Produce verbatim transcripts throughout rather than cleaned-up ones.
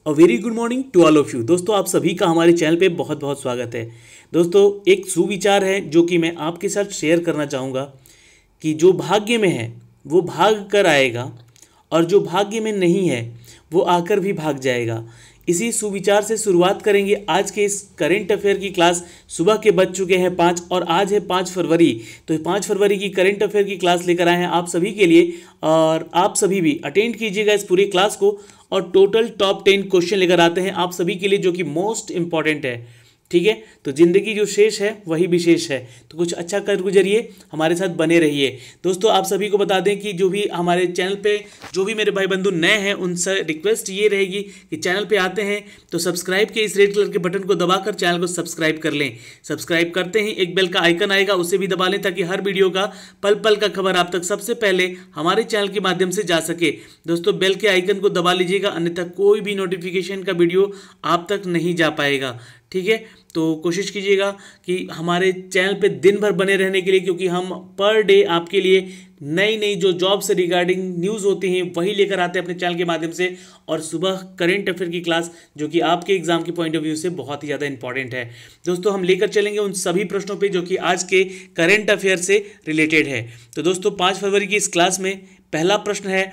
A very good morning to all of you. दोस्तों आप सभी का हमारे चैनल पे बहुत बहुत स्वागत है। दोस्तों एक सुविचार है जो कि मैं आपके साथ शेयर करना चाहूँगा कि जो भाग्य में है वो भाग कर आएगा और जो भाग्य में नहीं है वो आकर भी भाग जाएगा। इसी सुविचार से शुरुआत करेंगे आज के इस करेंट अफेयर की क्लास। सुबह के बज चुके हैं पाँच और आज है पाँच फरवरी। तो पाँच फरवरी की करेंट अफेयर की क्लास लेकर आए हैं आप सभी के लिए और आप सभी भी अटेंड कीजिएगा इस पूरी क्लास को। और टोटल टॉप टेन क्वेश्चन लेकर आते हैं आप सभी के लिए जो कि मोस्ट इंपॉर्टेंट है। ठीक है, तो जिंदगी जो शेष है वही विशेष है, तो कुछ अच्छा कर गुजरिए, हमारे साथ बने रहिए। दोस्तों आप सभी को बता दें कि जो भी हमारे चैनल पे जो भी मेरे भाई बंधु नए हैं उनसे रिक्वेस्ट ये रहेगी कि चैनल पे आते हैं तो सब्सक्राइब के इस रेड कलर के बटन को दबाकर चैनल को सब्सक्राइब कर लें। सब्सक्राइब करते ही एक बेल का आइकन आएगा, उसे भी दबा लें ताकि हर वीडियो का पल पल का खबर आप तक सबसे पहले हमारे चैनल के माध्यम से जा सके। दोस्तों बेल के आइकन को दबा लीजिएगा, अन्यथा कोई भी नोटिफिकेशन का वीडियो आप तक नहीं जा पाएगा। ठीक है, तो कोशिश कीजिएगा कि हमारे चैनल पे दिन भर बने रहने के लिए, क्योंकि हम पर डे आपके लिए नई नई जो जॉब से रिगार्डिंग न्यूज़ होती हैं वही लेकर आते हैं अपने चैनल के माध्यम से। और सुबह करेंट अफेयर की क्लास जो कि आपके एग्जाम के पॉइंट ऑफ व्यू से बहुत ही ज़्यादा इंपॉर्टेंट है। दोस्तों हम लेकर चलेंगे उन सभी प्रश्नों पे जो कि आज के करेंट अफेयर से रिलेटेड है। तो दोस्तों पाँच फरवरी की इस क्लास में पहला प्रश्न है,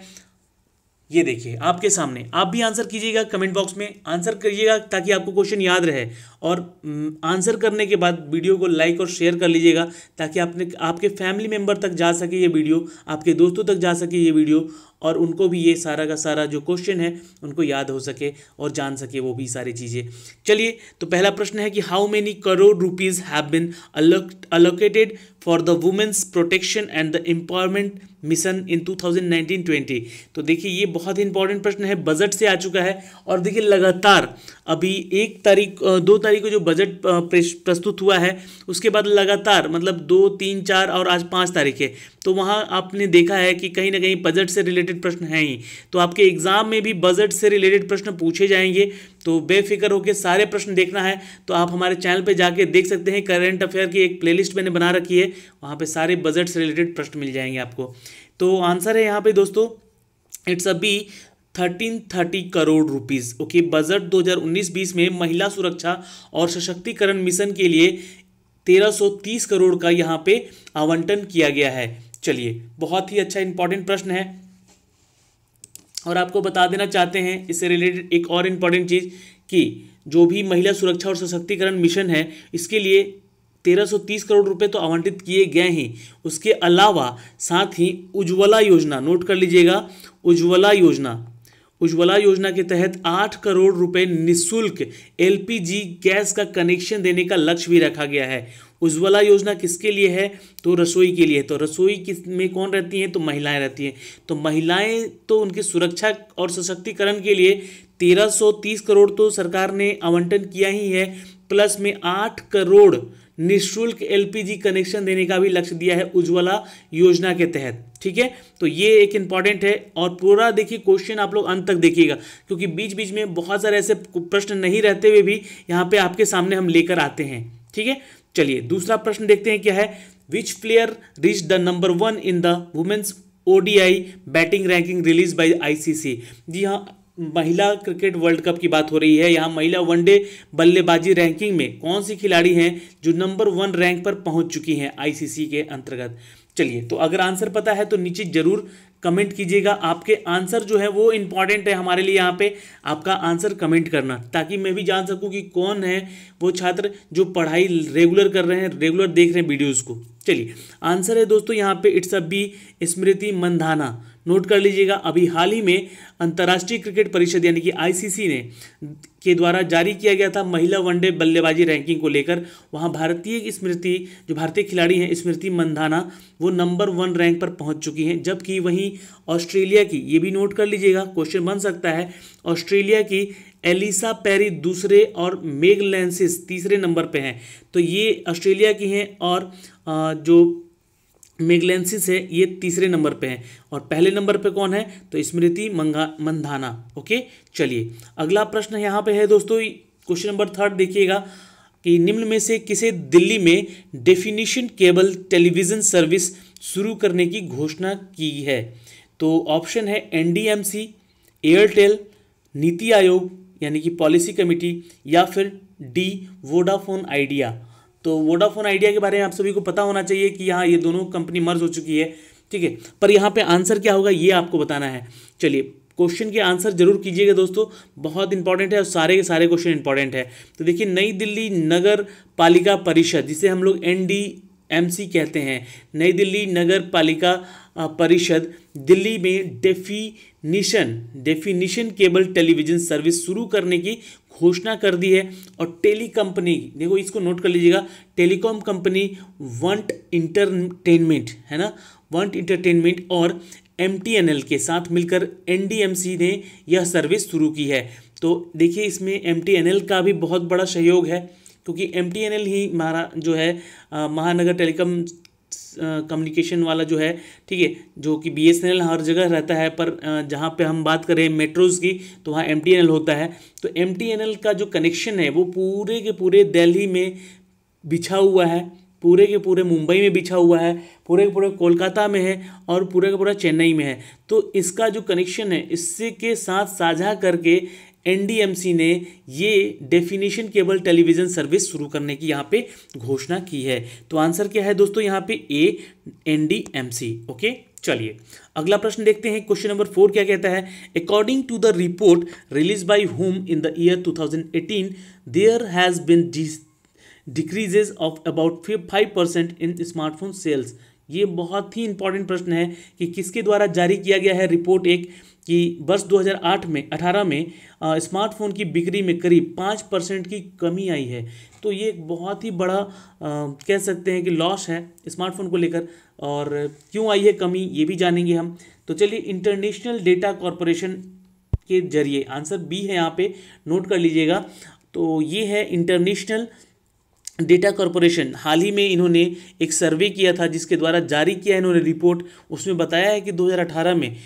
ये देखिए आपके सामने। आप भी आंसर कीजिएगा, कमेंट बॉक्स में आंसर करिएगा ताकि आपको क्वेश्चन याद रहे। और आंसर करने के बाद वीडियो को लाइक और शेयर कर लीजिएगा ताकि आपने आपके फैमिली मेंबर तक जा सके ये वीडियो, आपके दोस्तों तक जा सके ये वीडियो, और उनको भी ये सारा का सारा जो क्वेश्चन है उनको याद हो सके और जान सके वो भी सारी चीज़ें। चलिए, तो पहला प्रश्न है कि how many crore rupees have been allocated for the women's protection and the empowerment mission in two thousand nineteen twenty. तो देखिए ये बहुत ही इंपॉर्टेंट प्रश्न है, बजट से आ चुका है। और देखिए लगातार अभी एक तारीख दो तारीख को जो बजट प्रस्तुत हुआ है उसके बाद लगातार मतलब दो तीन चार और आज पाँच तारीख है, तो वहाँ आपने देखा है कि कहीं ना कहीं बजट से रिलेटेड प्रश्न हैं ही। तो आपके एग्जाम में भी बजट से रिलेटेड प्रश्न पूछे जाएंगे, तो बेफिक्र होकर सारे प्रश्न देखना है तो आप हमारे चैनल पे जाके देख सकते हैं। करेंट अफेयर की एक प्लेलिस्ट मैंने बना रखी है, वहाँ पे सारे बजट से रिलेटेड प्रश्न मिल जाएंगे आपको। तो आंसर है यहाँ पे दोस्तों, it's a B thirteen thirty crore rupees. Okay, budget दो हज़ार उन्नीस बीस में महिला सुरक्षा और सशक्तिकरण मिशन के लिए तेरह सौ तीस करोड़ का यहाँ पे आवंटन किया गया है। चलिए, बहुत ही अच्छा इंपॉर्टेंट प्रश्न है। और आपको बता देना चाहते हैं इससे रिलेटेड एक और इम्पॉर्टेंट चीज़ कि जो भी महिला सुरक्षा और सशक्तिकरण मिशन है इसके लिए तेरह सौ तीस करोड़ रुपए तो आवंटित किए गए हैं। उसके अलावा साथ ही उज्ज्वला योजना, नोट कर लीजिएगा, उज्ज्वला योजना उज्ज्वला योजना के तहत आठ करोड़ रुपए निःशुल्क एलपीजी गैस का कनेक्शन देने का लक्ष्य भी रखा गया है। उज्ज्वला योजना किसके लिए है? तो रसोई के लिए। तो रसोई किस में कौन रहती हैं? तो महिलाएं रहती हैं। तो महिलाएं तो उनकी सुरक्षा और सशक्तिकरण के लिए तेरह सौ तीस करोड़ तो सरकार ने आवंटन किया ही है, प्लस में आठ करोड़ निःशुल्क एलपीजी कनेक्शन देने का भी लक्ष्य दिया है उज्ज्वला योजना के तहत। ठीक है, तो ये एक इम्पॉर्टेंट है। और पूरा देखिए क्वेश्चन आप लोग अंत तक देखिएगा, क्योंकि बीच बीच में बहुत सारे ऐसे प्रश्न नहीं रहते हुए भी यहाँ पे आपके सामने हम लेकर आते हैं। ठीक है, चलिए दूसरा प्रश्न देखते हैं क्या है। Which player reach the number one in the women's ODI batting ranking release by ICC. जी हाँ, महिला क्रिकेट वर्ल्ड कप की बात हो रही है। यहाँ महिला वनडे बल्लेबाजी रैंकिंग में कौन सी खिलाड़ी हैं जो नंबर वन रैंक पर पहुंच चुकी हैं आईसीसी के अंतर्गत। चलिए, तो अगर आंसर पता है तो नीचे जरूर कमेंट कीजिएगा। आपके आंसर जो है वो इंपॉर्टेंट है हमारे लिए, यहाँ पे आपका आंसर कमेंट करना ताकि मैं भी जान सकूं कि कौन है वो छात्र जो पढ़ाई रेगुलर कर रहे हैं, रेगुलर देख रहे हैं वीडियोज़ को। चलिए, आंसर है दोस्तों यहाँ पे it's a B Smriti Mandhana. Note कर लीजिएगा, अभी हाल ही में अंतर्राष्ट्रीय क्रिकेट परिषद यानी कि आईसीसी ने के द्वारा जारी किया गया था महिला वनडे बल्लेबाजी रैंकिंग को लेकर। वहां भारतीय स्मृति जो भारतीय खिलाड़ी हैं स्मृति मंधाना वो नंबर वन रैंक पर पहुंच चुकी हैं, जबकि वहीं ऑस्ट्रेलिया की, ये भी नोट कर लीजिएगा क्वेश्चन बन सकता है, ऑस्ट्रेलिया की एलिसा पेरी दूसरे और मेग लैंसिस तीसरे नंबर पे हैं। तो ये ऑस्ट्रेलिया की हैं और जो मेगलेंसिस है ये तीसरे नंबर पे हैं। और पहले नंबर पे कौन है? तो स्मृति मंगा मंधाना। ओके, चलिए अगला प्रश्न यहाँ पे है दोस्तों, क्वेश्चन नंबर थर्ड देखिएगा कि निम्न में से किसे दिल्ली में डेफिनिशन केबल टेलीविज़न सर्विस शुरू करने की घोषणा की है। तो ऑप्शन है एनडीएमसी, एयरटेल, नीति आयोग, यानी कि पॉलिसी कमेटी, या फिर डी वोडाफोन आइडिया। तो वोडाफोन आइडिया के बारे में आप सभी को पता होना चाहिए कि यहाँ ये दोनों कंपनी मर्ज हो चुकी है, ठीक है। पर यहाँ पे आंसर क्या होगा ये आपको बताना है। चलिए क्वेश्चन के आंसर जरूर कीजिएगा दोस्तों, बहुत इंपॉर्टेंट है और सारे के सारे क्वेश्चन इंपॉर्टेंट है। तो देखिए, नई दिल्ली नगर पालिका परिषद, जिसे हम लोग एन डी एम सी कहते हैं, नई दिल्ली नगर पालिका परिषद दिल्ली में definition definition cable television service शुरू करने की घोषणा कर दी है। और टेली कंपनी, देखो इसको नोट कर लीजिएगा, टेलीकॉम कंपनी वंट इंटरटेनमेंट, है ना, वंट इंटरटेनमेंट और एम टी एन एल के साथ मिलकर एन डी एम सी ने यह सर्विस शुरू की है। तो देखिए इसमें एम टी एन एल का भी बहुत बड़ा सहयोग है, क्योंकि एम टी एन एल ही हमारा जो है आ, महानगर टेलीकॉम कम्युनिकेशन वाला जो है, ठीक है, जो कि बी एस एन एल हर जगह रहता है, पर जहाँ पे हम बात करें मेट्रोज़ की तो वहाँ एम टी एन एल होता है। तो एम टी एन एल का जो कनेक्शन है वो पूरे के पूरे दिल्ली में बिछा हुआ है, पूरे के पूरे मुंबई में बिछा हुआ है, पूरे के पूरे कोलकाता में है और पूरे का पूरा चेन्नई में है। तो इसका जो कनेक्शन है इससे के साथ साझा करके एन डी एम सी ने ये डेफिनेशन केबल टेलीविज़न सर्विस शुरू करने की यहाँ पे घोषणा की है। तो आंसर क्या है दोस्तों यहाँ पे A, N D M C. Okay, चलिए अगला प्रश्न देखते हैं। क्वेश्चन नंबर फोर क्या कहता है? According to the report release by home in the year two thousand eighteen there has been decreases of about five percent in smartphone sales. ये बहुत ही इंपॉर्टेंट प्रश्न है कि किसके द्वारा जारी किया गया है रिपोर्ट एक, कि वर्ष दो हज़ार आठ में अठारह में स्मार्टफोन की बिक्री में करीब पाँच परसेंट की कमी आई है। तो ये एक बहुत ही बड़ा आ, कह सकते हैं कि लॉस है स्मार्टफोन को लेकर। और क्यों आई है कमी ये भी जानेंगे हम। तो चलिए, इंटरनेशनल डेटा कॉरपोरेशन के जरिए, आंसर बी है यहाँ पे, नोट कर लीजिएगा। तो ये है इंटरनेशनल डेटा कॉरपोरेशन, हाल ही में इन्होंने एक सर्वे किया था जिसके द्वारा जारी किया है इन्होंने रिपोर्ट। उसमें बताया है कि दो हज़ार अठारह में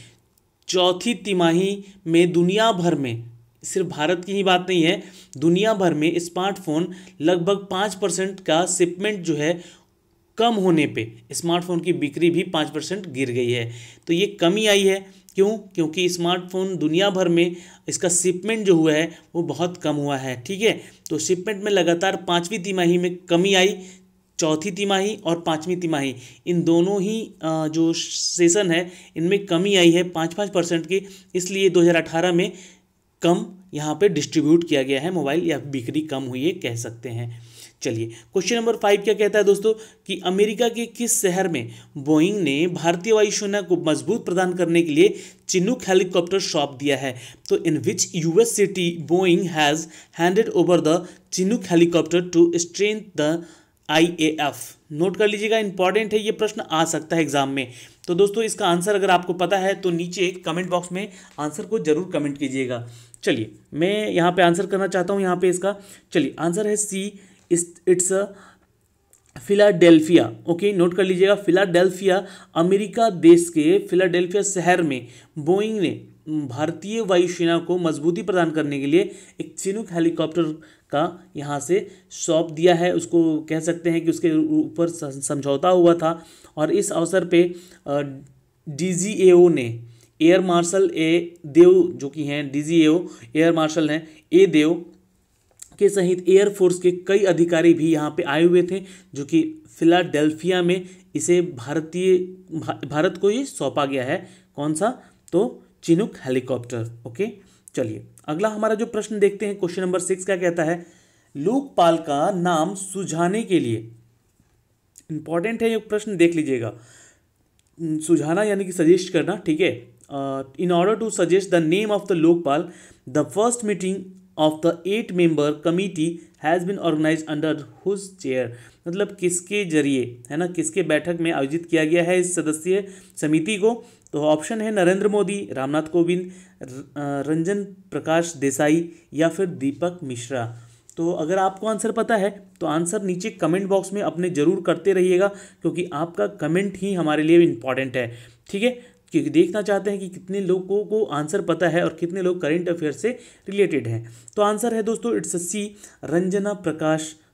चौथी तिमाही में दुनिया भर में, सिर्फ भारत की ही बात नहीं है, दुनिया भर में स्मार्टफोन लगभग पाँच परसेंट का शिपमेंट जो है कम होने पे स्मार्टफोन की बिक्री भी पाँच परसेंट गिर गई है। तो ये कमी आई है, क्यों? क्योंकि स्मार्टफोन दुनिया भर में इसका शिपमेंट जो हुआ है वो बहुत कम हुआ है, ठीक है। तो शिपमेंट में लगातार पाँचवीं तिमाही में कमी आई, चौथी तिमाही और पाँचवीं तिमाही, इन दोनों ही जो सेशन है इनमें कमी आई है पाँच पाँच परसेंट की। इसलिए दो हज़ार अठारह में कम यहाँ पे डिस्ट्रीब्यूट किया गया है मोबाइल, या बिक्री कम हुई है कह सकते हैं। चलिए क्वेश्चन नंबर फाइव क्या कहता है दोस्तों, कि अमेरिका के किस शहर में बोइंग ने भारतीय वायुसेना को मजबूत प्रदान करने के लिए चिनूक हेलीकॉप्टर सौंप दिया है? तो in which US city Boeing has handed over the Chinook helicopter to strength the I A F. Note कर लीजिएगा, इंपॉर्टेंट है, ये प्रश्न आ सकता है एग्जाम में। तो दोस्तों इसका आंसर अगर आपको पता है तो नीचे कमेंट बॉक्स में आंसर को जरूर कमेंट कीजिएगा। चलिए मैं यहाँ पे आंसर करना चाहता हूँ यहाँ पे इसका। चलिए आंसर है C, it's Philadelphia. Okay, note कर लीजिएगा, फिलाडेल्फिया, अमेरिका देश के फिलाडेल्फिया शहर में बोइंग ने भारतीय वायुसेना को मजबूती प्रदान करने के लिए एक चिनूक हेलीकॉप्टर का यहाँ से सौंप दिया है। उसको कह सकते हैं कि उसके ऊपर समझौता हुआ था। और इस अवसर पे डी जी ए ओ ने, एयर मार्शल ए देव जो कि हैं D G A O air marshal हैं ए देव के सहित एयरफोर्स के कई अधिकारी भी यहाँ पे आए हुए थे, जो कि फिलाडेल्फिया में इसे भारतीय भा, भारत को ये सौंपा गया है। कौन सा? तो चिनूक हेलीकॉप्टर। ओके, चलिए अगला हमारा जो प्रश्न देखते हैं, क्वेश्चन नंबर सिक्स क्या कहता है? लोकपाल का नाम सुझाने के लिए, इंपॉर्टेंट है ये प्रश्न, देख लीजिएगा, सुझाना यानी कि सजेस्ट करना, ठीक है। In order to suggest the name of the Lokpal the first meeting of the eight member committee has been organize under whose chair. मतलब किसके जरिए, है ना, किसके बैठक में आयोजित किया गया है इस सदस्यीय समिति को? तो ऑप्शन है नरेंद्र मोदी, रामनाथ कोविंद, रंजन प्रकाश देसाई या फिर दीपक मिश्रा। तो अगर आपको आंसर पता है तो आंसर नीचे कमेंट बॉक्स में अपने ज़रूर करते रहिएगा, क्योंकि आपका कमेंट ही हमारे लिए इम्पॉर्टेंट है, ठीक है। क्योंकि देखना चाहते हैं कि कितने लोगों को आंसर पता है और कितने लोग करंट अफेयर से रिलेटेड हैं। तो आंसर है दोस्तों, it's C, Ranjana Prakash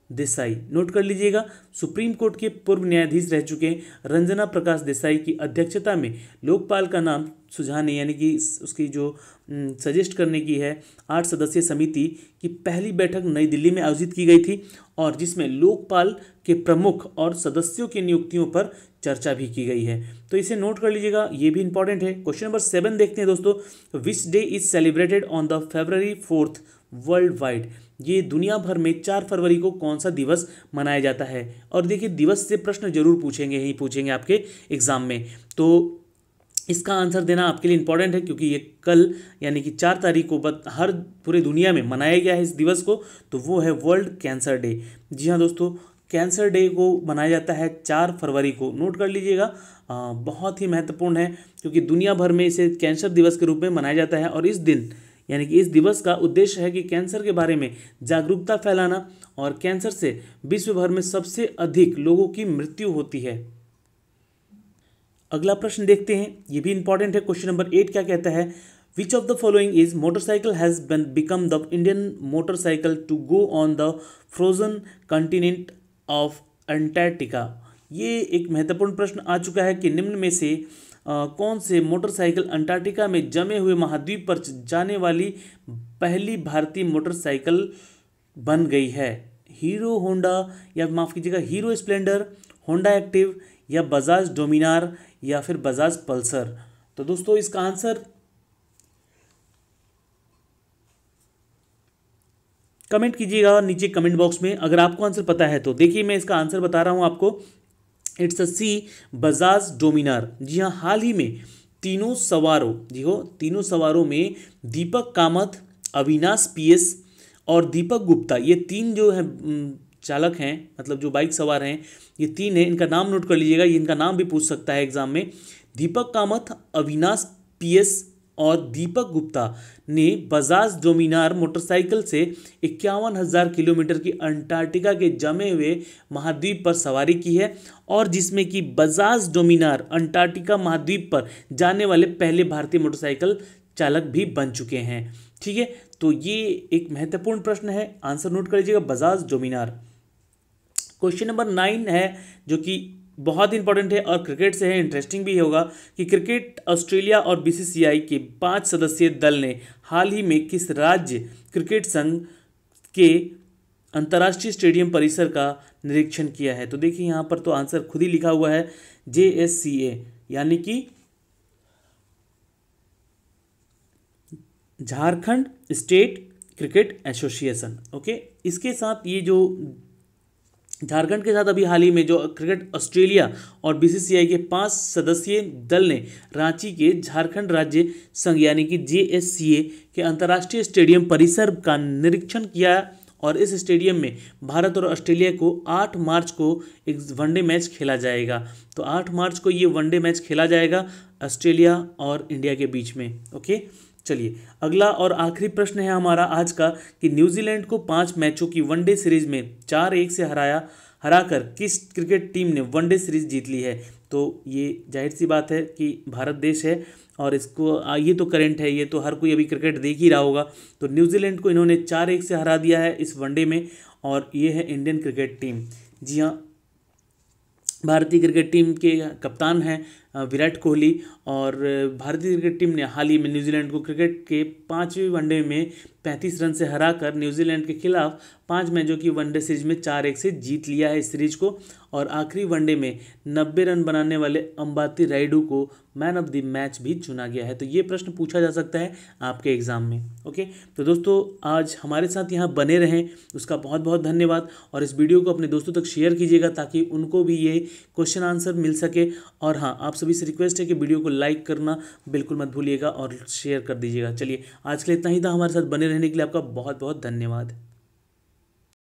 Desai, note कर लीजिएगा। सुप्रीम कोर्ट के पूर्व न्यायाधीश रह चुके हैं रंजना प्रकाश देसाई की अध्यक्षता में लोकपाल का नाम सुझाने यानी कि उसकी जो सजेस्ट करने की है आठ सदस्यीय समिति की पहली बैठक नई दिल्ली में आयोजित की गई थी और जिसमें लोकपाल के प्रमुख और सदस्यों की नियुक्तियों पर चर्चा भी की गई है। तो इसे नोट कर लीजिएगा, ये भी इंपॉर्टेंट है। क्वेश्चन नंबर सेवन देखते हैं दोस्तों। Which day is celebrated on the February fourth world wide. ये दुनिया भर में चार फरवरी को कौन सा दिवस मनाया जाता है। और देखिए दिवस से प्रश्न जरूर पूछेंगे ही पूछेंगे आपके एग्जाम में, तो इसका आंसर देना आपके लिए इंपॉर्टेंट है क्योंकि ये कल यानी कि चार तारीख को बत हर पूरे दुनिया में मनाया गया है इस दिवस को, तो वो है वर्ल्ड कैंसर डे। जी हाँ दोस्तों, कैंसर डे को मनाया जाता है चार फरवरी को, नोट कर लीजिएगा। आ, बहुत ही महत्वपूर्ण है क्योंकि दुनिया भर में इसे कैंसर दिवस के रूप में मनाया जाता है और इस दिन यानी कि इस दिवस का उद्देश्य है कि कैंसर के बारे में जागरूकता फैलाना और कैंसर से विश्व भर में सबसे अधिक लोगों की मृत्यु होती है। अगला प्रश्न देखते हैं, ये भी इंपॉर्टेंट है। क्वेश्चन नंबर एट क्या कहता है। Which of the following is motorcycle has been become the Indian motorcycle to go on the frozen continent of Antarctica. ये एक महत्वपूर्ण प्रश्न आ चुका है कि निम्न में से आ, कौन से मोटरसाइकिल अंटार्कटिका में जमे हुए महाद्वीप पर जाने वाली पहली भारतीय मोटरसाइकिल बन गई है। हीरो होंडा या माफ़ कीजिएगा हीरो स्प्लेंडर, होंडा एक्टिव या बजाज डोमिनार या फिर बजाज पल्सर। तो दोस्तों इसका आंसर कमेंट कीजिएगा नीचे कमेंट बॉक्स में अगर आपको आंसर पता है तो। देखिए मैं इसका आंसर बता रहा हूं आपको, it's a C Bajaj Dominar. जी हाँ, हाल ही में तीनों सवारों जी हो तीनों सवारों में दीपक कामत, अविनाश पीएस और दीपक गुप्ता, ये तीन जो है चालक हैं मतलब जो बाइक सवार हैं ये तीन हैं, इनका नाम नोट कर लीजिएगा, ये इनका नाम भी पूछ सकता है एग्जाम में। दीपक कामत, अविनाश पीएस और दीपक गुप्ता ने बजाज डोमिनार मोटरसाइकिल से इक्यावन हज़ार किलोमीटर की अंटार्कटिका के जमे हुए महाद्वीप पर सवारी की है और जिसमें कि बजाज डोमिनार अंटार्कटिका महाद्वीप पर जाने वाले पहले भारतीय मोटरसाइकिल चालक भी बन चुके हैं। ठीक है, तो ये एक महत्वपूर्ण प्रश्न है, आंसर नोट कर लीजिएगा Bajaj Dominar. Question number nine है जो कि बहुत इंपॉर्टेंट है और क्रिकेट से है, इंटरेस्टिंग भी होगा कि क्रिकेट ऑस्ट्रेलिया और बीसीसीआई के पांच सदस्यीय दल ने हाल ही में किस राज्य क्रिकेट संघ के अंतर्राष्ट्रीय स्टेडियम परिसर का निरीक्षण किया है। तो देखिए यहाँ पर तो आंसर खुद ही लिखा हुआ है जे एस सी ए यानी कि Jharkhand state cricket association. Okay, इसके साथ ये जो झारखंड के साथ अभी हाल ही में जो क्रिकेट ऑस्ट्रेलिया और बीसीसीआई के पांच सदस्यीय दल ने रांची के झारखंड राज्य संघ यानी कि जे एस सी ए के अंतर्राष्ट्रीय स्टेडियम परिसर का निरीक्षण किया और इस स्टेडियम में भारत और ऑस्ट्रेलिया को आठ मार्च को एक वनडे मैच खेला जाएगा। तो आठ मार्च को ये वनडे मैच खेला जाएगा ऑस्ट्रेलिया और इंडिया के बीच में। ओके, चलिए अगला और आखिरी प्रश्न है हमारा आज का कि न्यूजीलैंड को पांच मैचों की वनडे सीरीज में चार एक से हराया हराकर किस क्रिकेट टीम ने वनडे सीरीज जीत ली है। तो ये जाहिर सी बात है कि भारत देश है और इसको ये तो करंट है, ये तो हर कोई अभी क्रिकेट देख ही रहा होगा। तो न्यूजीलैंड को इन्होंने चार एक से हरा दिया है इस वनडे में और ये है इंडियन क्रिकेट टीम। जी हाँ, भारतीय क्रिकेट टीम के कप्तान हैं विराट कोहली और भारतीय क्रिकेट टीम ने हाल ही में न्यूजीलैंड को क्रिकेट के पाँचवें वनडे में पैंतीस रन से हराकर न्यूजीलैंड के खिलाफ पाँच मैचों की वनडे सीरीज में चार एक से जीत लिया है इस सीरीज को और आखिरी वनडे में नब्बे रन बनाने वाले अंबाती रायडू को मैन ऑफ द मैच भी चुना गया है। तो ये प्रश्न पूछा जा सकता है आपके एग्जाम में। ओके, तो दोस्तों आज हमारे साथ यहाँ बने रहें उसका बहुत बहुत धन्यवाद और इस वीडियो को अपने दोस्तों तक शेयर कीजिएगा ताकि उनको भी ये क्वेश्चन आंसर मिल सके। और हाँ, आप सभी से रिक्वेस्ट है कि वीडियो को लाइक करना बिल्कुल मत भूलिएगा और शेयर कर दीजिएगा। चलिए आज के लिए इतना ही था, हमारे साथ बने रहने के लिए आपका बहुत बहुत धन्यवाद।